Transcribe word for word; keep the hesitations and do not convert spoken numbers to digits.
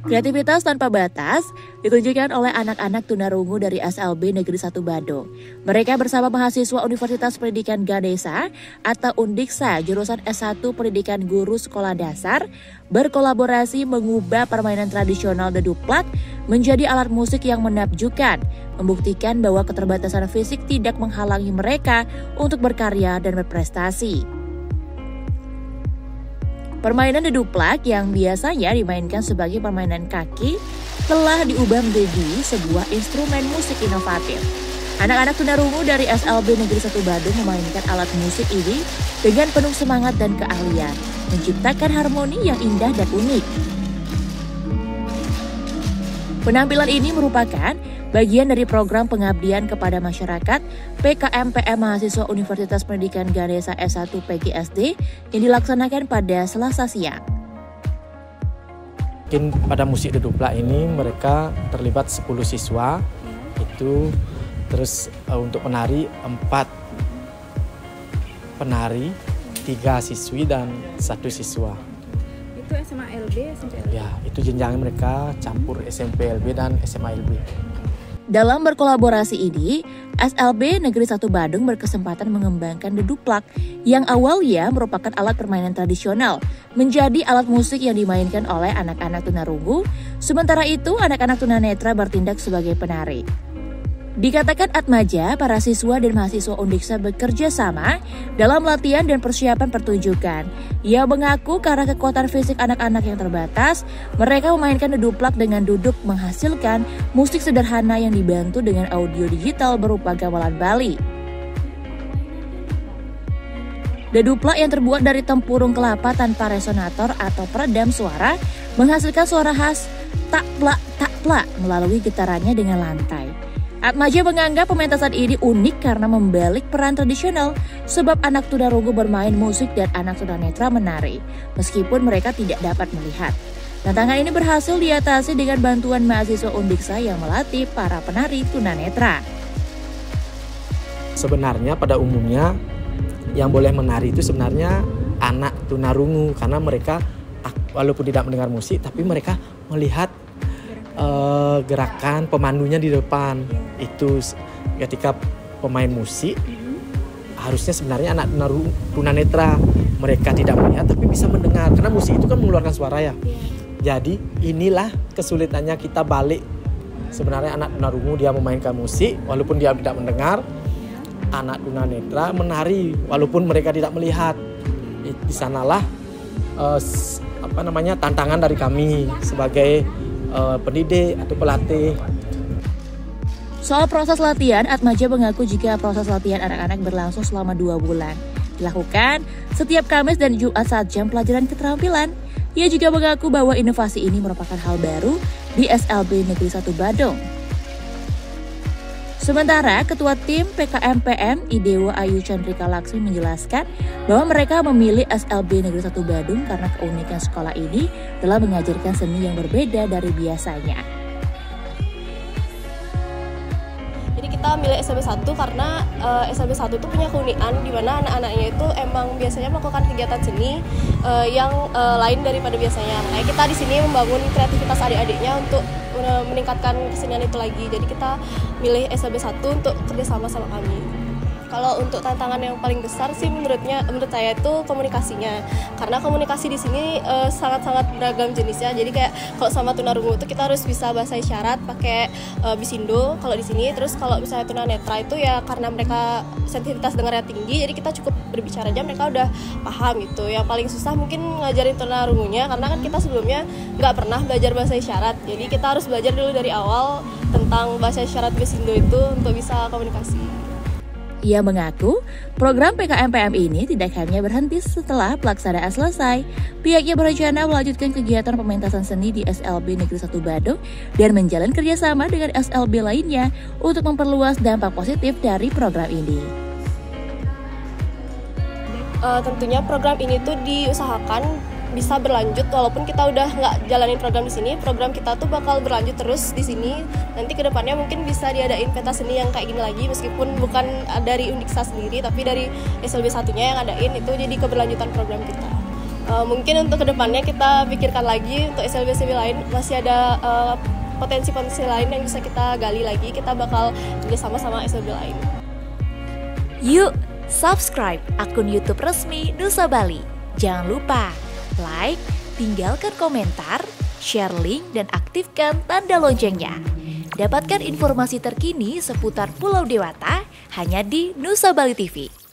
Kreativitas tanpa batas ditunjukkan oleh anak-anak tunarungu dari S L B Negeri satu Badung. Mereka bersama mahasiswa Universitas Pendidikan Ganesha atau Undiksa jurusan S satu Pendidikan Guru Sekolah Dasar berkolaborasi mengubah permainan tradisional deduplak menjadi alat musik yang menakjubkan, membuktikan bahwa keterbatasan fisik tidak menghalangi mereka untuk berkarya dan berprestasi. Permainan deduplak yang biasanya dimainkan sebagai permainan kaki telah diubah menjadi sebuah instrumen musik inovatif. Anak-anak tunarungu dari S L B Negeri satu Badung memainkan alat musik ini dengan penuh semangat dan keahlian, menciptakan harmoni yang indah dan unik. Penampilan ini merupakan bagian dari program pengabdian kepada masyarakat P K M P M Mahasiswa Universitas Pendidikan Ganesha S satu P G S D yang dilaksanakan pada Selasa siang. Mungkin pada musik deduplak ini mereka terlibat sepuluh siswa, itu terus uh, untuk penari empat penari, tiga siswi dan satu siswa. Itu S M A L B, S M P L B? Ya, itu jenjang mereka campur S M P L B dan S M A L B. Dalam berkolaborasi ini, S L B Negeri satu Badung berkesempatan mengembangkan deduplak yang awalnya merupakan alat permainan tradisional menjadi alat musik yang dimainkan oleh anak-anak tunarungu, sementara itu anak-anak tunanetra bertindak sebagai penari. Dikatakan Atmaja, para siswa dan mahasiswa Undiksa bekerja sama dalam latihan dan persiapan pertunjukan. Ia mengaku karena kekuatan fisik anak-anak yang terbatas, mereka memainkan deduplak dengan duduk menghasilkan musik sederhana yang dibantu dengan audio digital berupa gamelan Bali. Deduplak yang terbuat dari tempurung kelapa tanpa resonator atau peredam suara menghasilkan suara khas tak-plak-tak-plak melalui getarannya dengan lantai. Atmaja menganggap pementasan ini unik karena membalik peran tradisional sebab anak tunarungu bermain musik dan anak tunanetra menari, meskipun mereka tidak dapat melihat. Tantangan ini berhasil diatasi dengan bantuan mahasiswa Undiksa yang melatih para penari tunanetra. Sebenarnya pada umumnya yang boleh menari itu sebenarnya anak tunarungu karena mereka walaupun tidak mendengar musik tapi mereka melihat Uh, gerakan pemandunya di depan. Itu ketika pemain musik harusnya sebenarnya anak tunanetra, mereka tidak melihat tapi bisa mendengar karena musik itu kan mengeluarkan suara ya. Jadi inilah kesulitannya kita balik. Sebenarnya anak tunarungu dia memainkan musik walaupun dia tidak mendengar, anak tunanetra menari walaupun mereka tidak melihat. Di sanalah uh, apa namanya tantangan dari kami sebagai Uh, pendidik atau pelatih. Soal proses latihan, Atmaja mengaku jika proses latihan anak-anak berlangsung selama dua bulan. Dilakukan setiap Kamis dan Jumat saat jam pelajaran keterampilan. Ia juga mengaku bahwa inovasi ini merupakan hal baru di S L B Negeri satu Badung. Sementara Ketua Tim P K M P M Idewa Ayu Chandrika Laksmi menjelaskan bahwa mereka memilih S L B Negeri satu Badung karena keunikan sekolah ini dalam mengajarkan seni yang berbeda dari biasanya. Jadi kita milih S L B satu karena uh, S L B satu itu punya keunikan di mana anak-anaknya itu emang biasanya melakukan kegiatan seni uh, yang uh, lain daripada biasanya. Makanya kita di sini membangun kreativitas adik-adiknya untuk meningkatkan kesenian itu lagi. Jadi kita milih S L B satu untuk kerjasama sama kami. Kalau untuk tantangan yang paling besar sih menurutnya menurut saya itu komunikasinya. Karena komunikasi di sini uh, sangat-sangat beragam jenisnya. Jadi kayak kalau sama tunarungu itu kita harus bisa bahasa isyarat pakai uh, bisindo kalau di sini. Terus kalau misalnya tunanetra itu ya karena mereka sensitivitas dengarnya tinggi, jadi kita cukup berbicara aja mereka udah paham gitu. Yang paling susah mungkin ngajarin tunarungunya karena kan kita sebelumnya nggak pernah belajar bahasa isyarat. Jadi kita harus belajar dulu dari awal tentang bahasa isyarat bisindo itu untuk bisa komunikasi. Ia mengaku program P K M P M ini tidak hanya berhenti setelah pelaksanaan selesai. Pihaknya berencana melanjutkan kegiatan pementasan seni di S L B Negeri satu Badung dan menjalin kerjasama dengan S L B lainnya untuk memperluas dampak positif dari program ini. Uh, tentunya program ini tuh diusahakan bisa berlanjut walaupun kita udah nggak jalanin program di sini. Program kita tuh bakal berlanjut terus di sini. Nanti kedepannya mungkin bisa diadain pentas seni yang kayak gini lagi meskipun bukan dari Undiksa sendiri tapi dari S L B satunya yang adain itu jadi keberlanjutan program kita. Uh, mungkin untuk kedepannya kita pikirkan lagi untuk S L B S L B lain, masih ada uh, potensi-potensi lain yang bisa kita gali lagi. Kita bakal bekerjasama sama S L B lain. Yuk, subscribe akun YouTube resmi Nusa Bali. Jangan lupa like, tinggalkan komentar, share link, dan aktifkan tanda loncengnya. Dapatkan informasi terkini seputar Pulau Dewata hanya di Nusa Bali T V.